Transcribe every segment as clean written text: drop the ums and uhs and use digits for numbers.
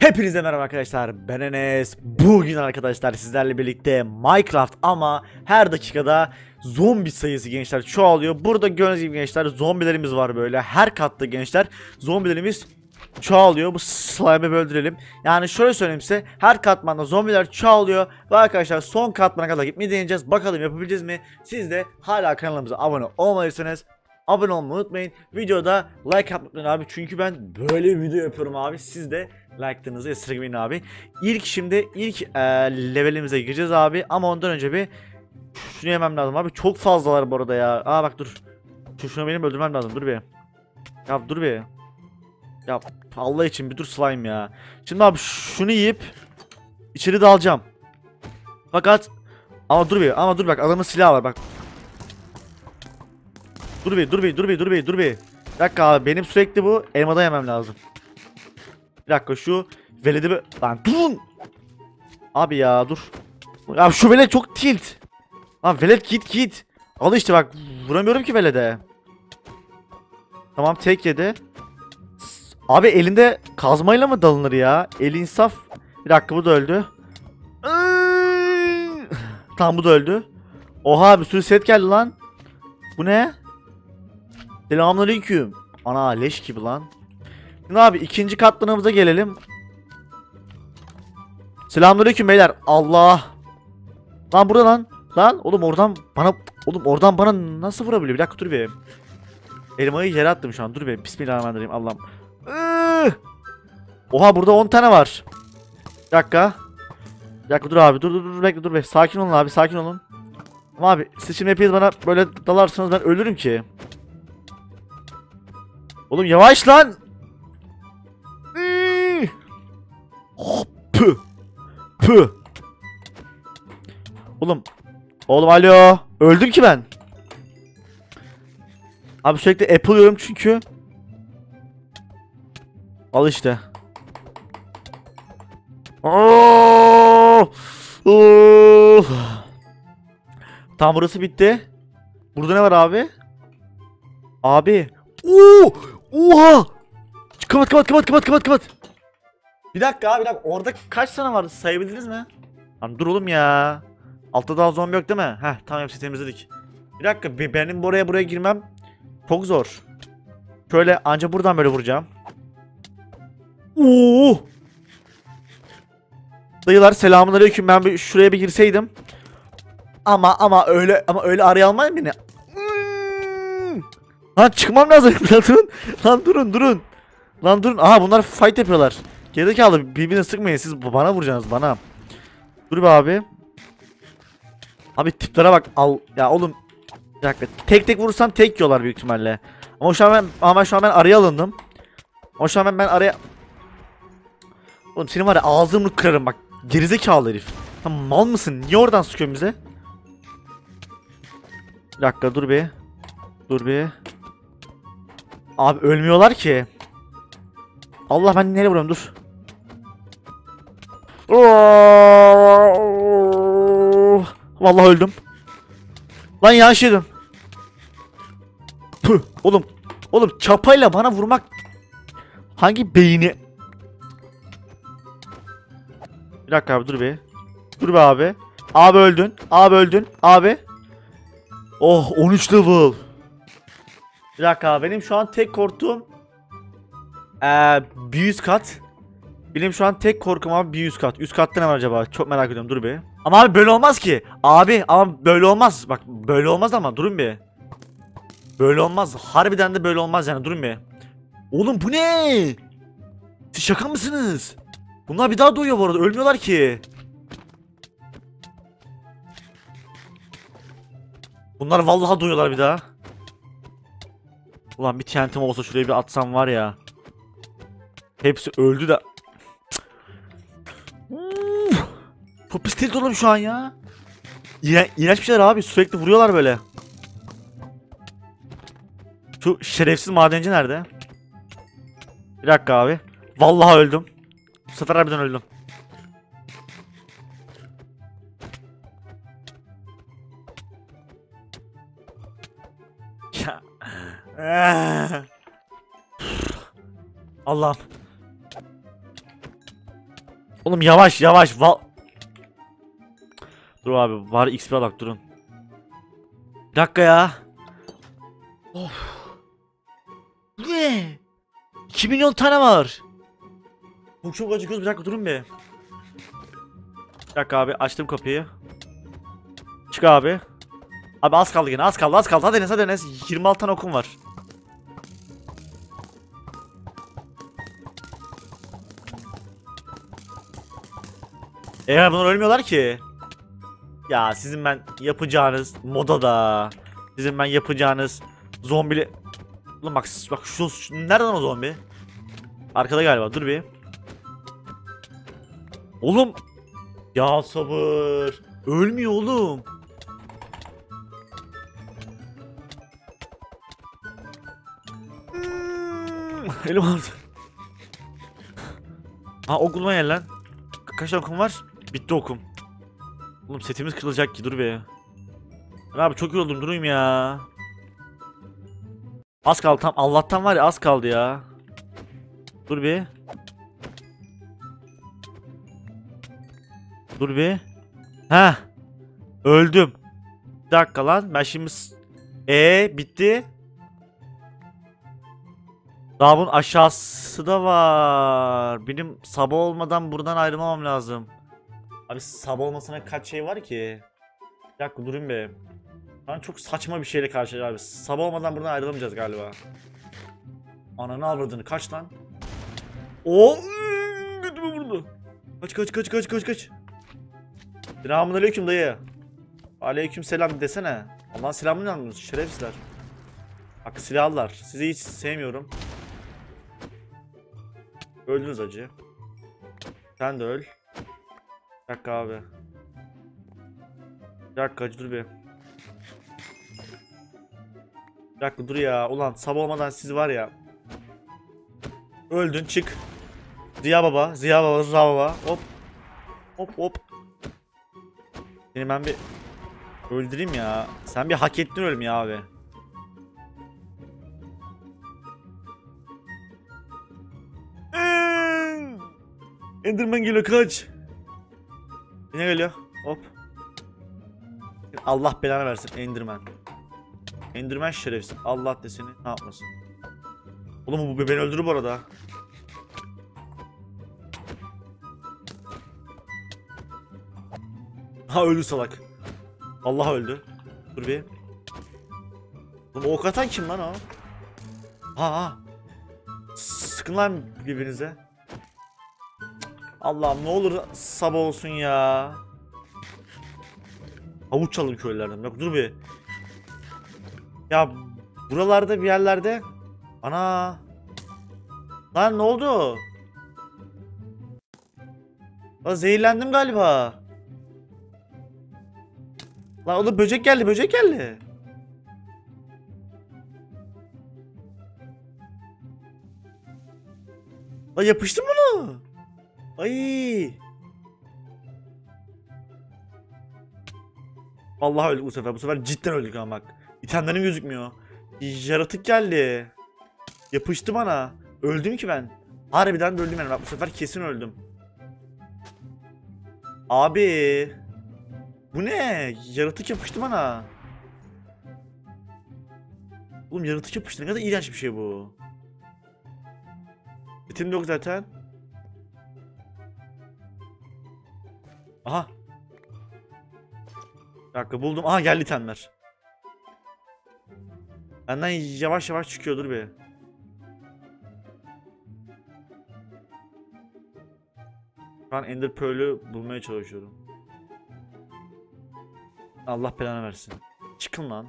Hepinize merhaba arkadaşlar, ben Enes. Bugün arkadaşlar sizlerle birlikte Minecraft ama her dakikada zombi sayısı gençler çoğalıyor. Burada gördüğünüz gibi gençler zombilerimiz var böyle. Her katta gençler zombilerimiz çoğalıyor. Bu slime'ı öldürelim. Yani şöyle söyleyeyim size, her katmanda zombiler çoğalıyor. Ve arkadaşlar son katmana kadar gitmeyi deneyeceğiz. Bakalım yapabileceğiz mi? Siz de hala kanalımıza abone olmadıysanız abone olmayı unutmayın. Videoda like atmayın abi. Çünkü ben böyle bir video yapıyorum abi. Siz de like'larınızı esirgemeyin abi. İlk levelimize gireceğiz abi. Ama ondan önce bir şunu yemem lazım abi. Çok fazlalar bu arada ya. Aa bak dur. Şunu benim öldürmem lazım. Dur bir. Ya dur bir. Ya Allah için bir dur slime ya. Şimdi abi şunu yiyip içeri dalacağım. Fakat ama dur bak adamın silahı var bak. Dur bir. Bir dakika abi benim sürekli bu elmadan yemem lazım. Bir dakika şu veledi bir... Lan durun. Abi ya dur. Abi şu velet çok tilt. Lan velet git. Al işte bak vuramıyorum ki velede. Tamam tek yedi. Abi elinde kazmayla mı dalınır ya? El insaf. Bir dakika bu da öldü. Tamam bu da öldü. Oha bir sürü set geldi lan. Bu ne? Selamünaleyküm. Ana leş gibi lan. Şimdi abi ikinci katlanımıza gelelim. Selamünaleyküm beyler. Allah. Lan burada lan. Lan oğlum oradan bana nasıl vurabiliyor? Bir dakika dur bir. Elmayı yere attım şu an. Dur bir. Bismillahirrahmanirrahim. Allah'ım. Oha burada 10 tane var. Bir dakika. Bir dakika dur abi. Dur bekle dur be. Sakin olun abi. Sakin olun. Ama abi siz şimdi hepiniz bana böyle dalarsanız ben ölürüm ki. Oğlum yavaş lan. Püh. Püh. Oğlum alo. Öldüm ki ben. Abi sürekli apple yiyorum çünkü. Al işte. Tam burası bitti. Burada ne var abi? Abi. Oha. Kapat. Bir dakika. Orada kaç tane vardı? Sayabildiniz mi? Lan dur oğlum ya. Altta daha zombi yok değil mi? Heh tamam hepsini temizledik. Bir dakika benim buraya girmem çok zor. Şöyle anca buradan böyle vuracağım. Dayılar selamünaleyküm. Ben şuraya bir girseydim. Ama öyle araya almayın beni. Lan çıkmam lazım. Lan durun. Aha bunlar fight yapıyorlar. Gerizekalı birbirine sıkmayın. Siz bana vuracaksınız bana. Dur be abi. Abi tiplere bak. Al ya oğlum. Bir dakika. Tek vurursam tek yiyorlar büyük ihtimalle. Ama şu an ben araya alındım. Ama şu an ben araya... Oğlum senin var ya ağzını kırarım bak. Gerizekalı herif. Sen mal mısın? Niye oradan sıkıyorsun bize? Bir dakika dur bir. Abi ölmüyorlar ki. Allah ben nereye vuruyorum dur. Vallahi öldüm. Lan yanlış yedim. Püh, oğlum çapayla bana vurmak hangi beyni? Bir dakika abi dur be. Dur be abi. Abi öldün. Abi. Oh 13 level. Bir dakika benim şu an tek korktuğum bir üst kat. Benim şu an tek korkum abi bir üst kat. Üst katta ne var acaba? Çok merak ediyorum. Dur be. Ama abi böyle olmaz ki. Abi ama böyle olmaz. Bak böyle olmaz ama durun bir. Böyle olmaz. Harbiden de böyle olmaz yani. Durun bir. Oğlum bu ne? Siz şaka mısınız? Bunlar bir daha doğuyor bu arada. Ölmüyorlar ki. Bunlar vallahi doğuyorlar bir daha. Ulan bir TNT'm olsa şuraya bir atsam var ya. Hepsi öldü de. Çok pis tilt oğlum şu an ya. İğrenç bir şeyler abi. Sürekli vuruyorlar böyle. Şu şerefsiz madenci nerede? Bir dakika abi. Vallahi öldüm. Bu sefer harbiden öldüm. Allah'ım. Oğlum yavaş yavaş. Dur abi, var XP alak, durun. Bir dakika ya. Of. Bu ne? 2 milyon tane var. Çok acıkıyoruz, bir dakika durun be. Bir dakika abi, açtım kapıyı. Çık abi. Abi az kaldı yine, az kaldı az kaldı. Hadi Enes, hadi Enes. 26 tane okum var. Bunlar ölmüyorlar ki. Ya sizin ben yapacağınız moda da. Sizin ben yapacağınız zombili. Ulan bak şu nereden o zombi? Arkada galiba, dur bir. Oğlum. Ya sabır. Ölmüyor oğlum. Elim aldı. Ha, okuluma gel lan. Kaç tane okum var? Bitti okum. Oğlum setimiz kırılacak ki, dur be. Abi çok yoruldum, durayım ya. Az kaldı tam, Allah'tan var ya, az kaldı ya. Dur bir. Dur bir. Heh. Öldüm. Bir dakika lan, ben şimdi bitti. Daha bunun aşağısı da var. Benim sabah olmadan buradan ayrılmam lazım. Abi sabah olmasına kaç şey var ki? Bir dakika durayım be. Ben çok saçma bir şeyle karşılaşacağım abi. Sabah olmadan buradan ayrılamayacağız galiba. Ananı avradını, kaç lan? Oo, götümü vurdu. Kaç. Selamünaleyküm dayı. Aleyküm selam desene. Allah'ın selamını almıyorsun şerefsizler. Bak silahlar. Sizi hiç sevmiyorum. Öldünüz acı. Sen de öl. Bir dakika abi. Bir dakika acı, dur bir. Bir dakika dur ya. Ulan sabah olmadan siz var ya. Öldün, çık. Ziya baba. Hop. Seni ben bir öldüreyim ya. Sen bir hak ettin ölüm ya abi. Enderman geliyor, kaç. Ne geliyor? Hop. Allah belanı versin Enderman. Enderman şerefsiz. Allah deseni ne yapmasın. Oğlum bu beni öldürür bu arada. Ha, öldü salak. Allah öldü. Dur bir. Oğlum o ok atan kim lan o? Ha. Sıkın lan birbirinize. Allah'ım ne olur sabah olsun ya. Havuç çalın köylerden. Yok dur bir. Ya buralarda bir yerlerde. Ana. Lan ne oldu? Lan zehirlendim galiba. Lan oğlum böcek geldi. Lan yapıştım bunu. Ay. Vallahi öldük bu sefer. Bu sefer cidden öldük ama bak. İtemlerim gözükmüyor. Yaratık geldi. Yapıştı bana. Öldüm ki ben. Harbiden de öldüm yani. Bak bu sefer kesin öldüm. Abi. Bu ne? Yaratık yapıştı bana. Oğlum yaratık yapıştı. Ne kadar iğrenç bir şey bu. Bitim yok zaten. Aha. Bir dakika buldum. Aha geldi itemler. Benden yavaş yavaş çıkıyordur be. Şu an Ender Pearl'ü bulmaya çalışıyorum. Allah belanı versin. Çıkın lan.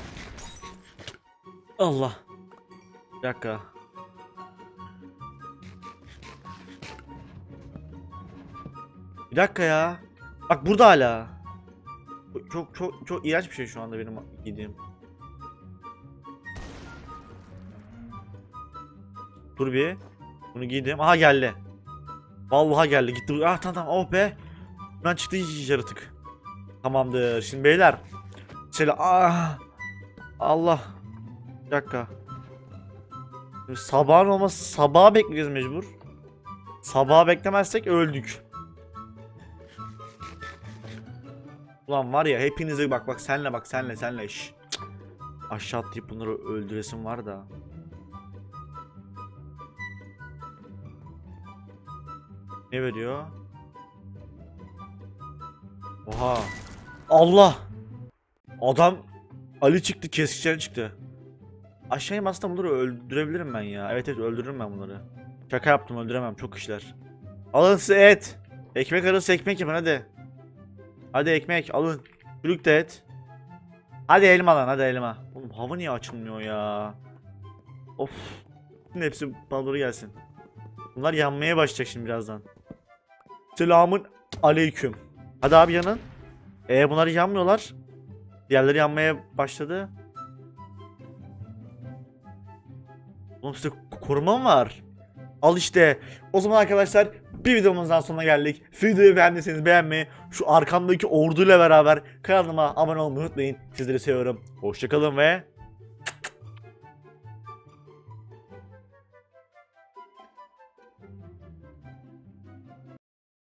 Allah. Bir dakika. Bir dakika ya. Bak burada hala. Çok iğrenç bir şey şu anda benim giydiğim. Dur bir. Bunu giydim. Aha geldi. Vallahi geldi. Gitti. Ah tamam oh be. Ben çıktı yaratık. Tamamdır. Şimdi beyler. Şöyle Allah. Bir dakika. Şimdi sabahın olması, sabaha bekleyeceğiz mecbur. Sabaha beklemezsek öldük. Ulan var ya hepinize bak senle bak senle. Şşş. Cık. Aşağı atlayıp bunları öldüresim var da. Ne veriyor? Oha. Allah. Adam Ali çıktı, keskinçen çıktı. Aşağıya aslında bunları öldürebilirim ben ya. Evet öldürürüm ben bunları. Şaka yaptım, öldüremem, çok işler. Alın size et. Ekmek arası ekmek yapın hadi. Hadi ekmek alın. Çürük de et. Hadi elma lan, hadi elma. Oğlum hava niye açılmıyor ya? Of. Şimdi hepsi bana doğru gelsin. Bunlar yanmaya başlayacak şimdi birazdan. Selamun aleyküm. Hadi abi yanın. Bunlar yanmıyorlar. Diğerleri yanmaya başladı. Oğlum size korumam var. Al işte. O zaman arkadaşlar bir videomuzdan sonuna geldik. Videoyu beğendiyseniz beğenmeyi, şu arkamdaki orduyla beraber kanalıma abone olmayı unutmayın. Sizleri seviyorum. Hoşçakalın ve